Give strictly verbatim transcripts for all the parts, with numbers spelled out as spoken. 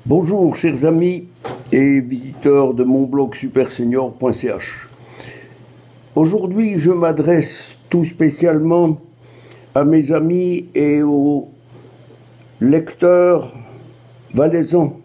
Bonjour chers amis et visiteurs de mon blog supersenior point c h. Aujourd'hui je m'adresse tout spécialement à mes amis et aux lecteurs valaisans,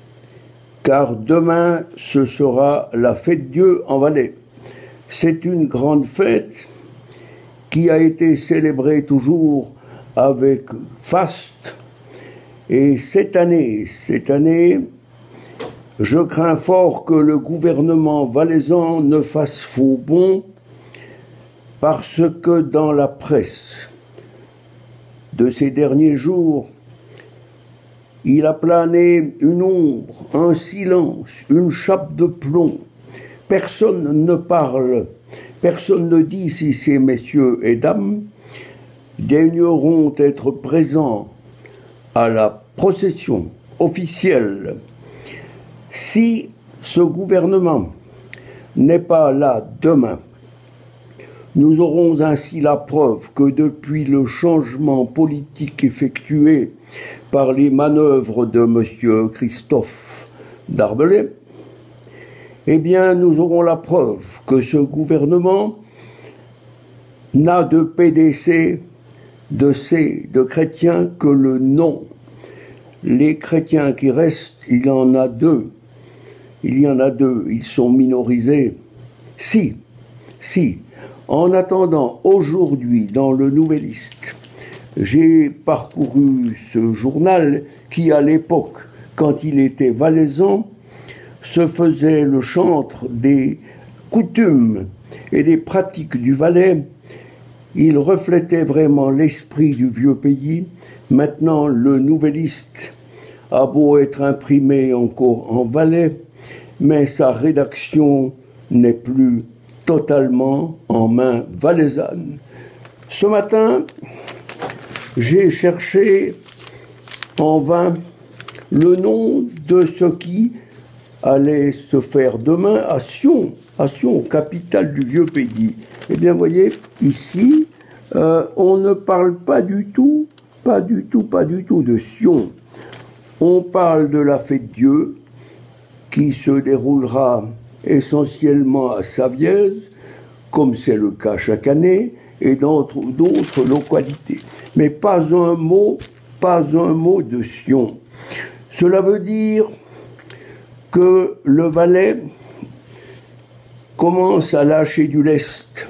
car demain ce sera la fête Dieu en Valais. C'est une grande fête qui a été célébrée toujours avec faste. Et cette année, cette année, je crains fort que le gouvernement valaisan ne fasse faux bond, parce que dans la presse de ces derniers jours, il a plané une ombre, un silence, une chape de plomb. Personne ne parle, personne ne dit si ces messieurs et dames daigneront être présents à la procession officielle. Si ce gouvernement n'est pas là demain, nous aurons ainsi la preuve que depuis le changement politique effectué par les manœuvres de M. Christophe Darbelay, eh bien nous aurons la preuve que ce gouvernement n'a de P D C, de ces de chrétiens que le nom. Les chrétiens qui restent, il y en a deux. Il y en a deux, ils sont minorisés. Si, si, en attendant, aujourd'hui, dans le Nouvelliste, j'ai parcouru ce journal qui, à l'époque, quand il était valaisan, se faisait le chantre des coutumes et des pratiques du Valais. Il reflétait vraiment l'esprit du vieux pays. Maintenant, le Nouvelliste a beau être imprimé encore en Valais, mais sa rédaction n'est plus totalement en main valaisanne. Ce matin, j'ai cherché en vain le nom de ce qui allait se faire demain à Sion, à Sion, capitale du vieux pays. Eh bien, voyez, ici, euh, on ne parle pas du tout, pas du tout, pas du tout de Sion. On parle de la fête Dieu qui se déroulera essentiellement à Savièse, comme c'est le cas chaque année, et dans d'autres localités. Mais pas un mot, pas un mot de Sion. Cela veut dire que le Valais commence à lâcher du lest.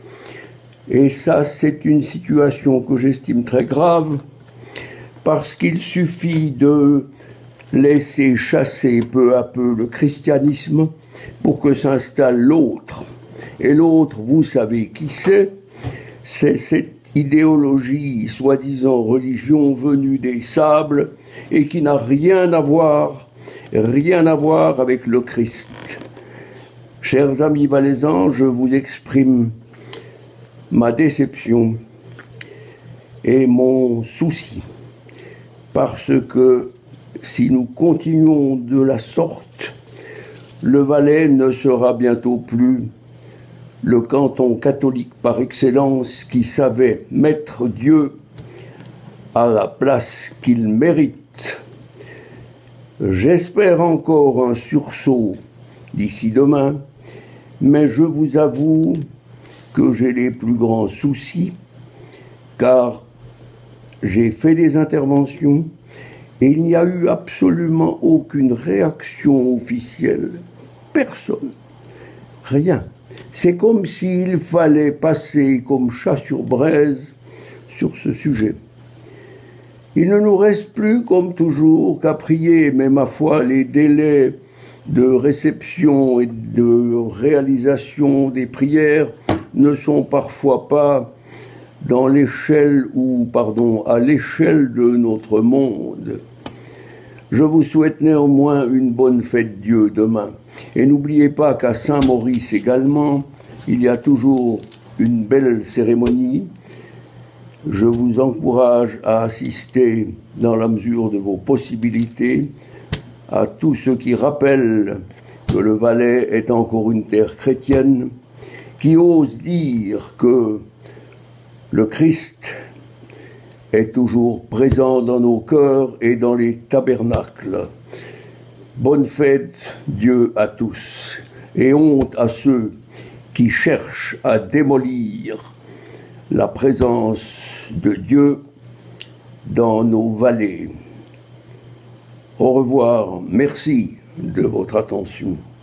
Et ça, c'est une situation que j'estime très grave, parce qu'il suffit de laisser chasser peu à peu le christianisme pour que s'installe l'autre. Et l'autre, vous savez qui c'est, c'est cette idéologie, soi-disant religion venue des sables, et qui n'a rien à voir, rien à voir avec le Christ. Chers amis valaisans, je vous exprime ma déception et mon souci, parce que si nous continuons de la sorte, le Valais ne sera bientôt plus le canton catholique par excellence qui savait mettre Dieu à la place qu'il mérite. J'espère encore un sursaut d'ici demain, mais je vous avoue que j'ai les plus grands soucis, car j'ai fait des interventions et il n'y a eu absolument aucune réaction officielle. Personne. Rien. C'est comme s'il fallait passer comme chat sur braise sur ce sujet. Il ne nous reste plus, comme toujours, qu'à prier, mais ma foi, les délais de réception et de réalisation des prières ne sont parfois pas dans l'échelle ou, pardon, à l'échelle de notre monde. Je vous souhaite néanmoins une bonne fête Dieu demain. Et n'oubliez pas qu'à Saint-Maurice également, il y a toujours une belle cérémonie. Je vous encourage à assister, dans la mesure de vos possibilités, à tous ceux qui rappellent que le Valais est encore une terre chrétienne, qui osent dire que le Christ est toujours présent dans nos cœurs et dans les tabernacles. Bonne fête, Dieu à tous, et honte à ceux qui cherchent à démolir la présence de Dieu dans nos vallées. Au revoir, merci de votre attention.